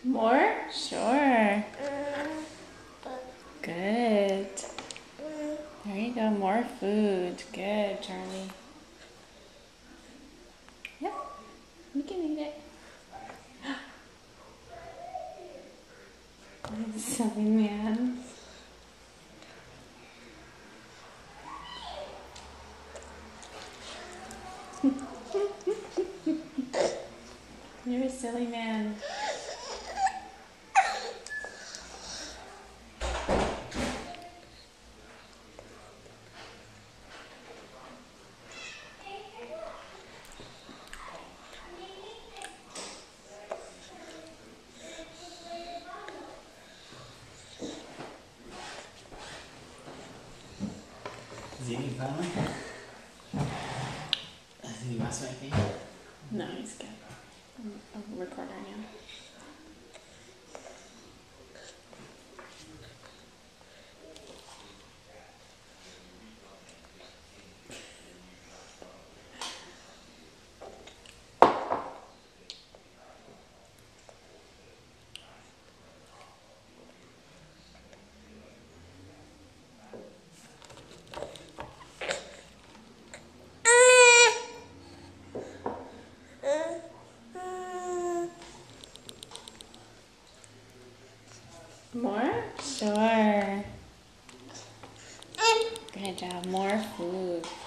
More? Sure. Good. There you go. More food. Good, Charlie. Yep. You can eat it. Silly man. You're a silly man. Is he eating finally? Did he mess with anything? No, he's good. I'm a recorder now. More? Sure. Good job. More food.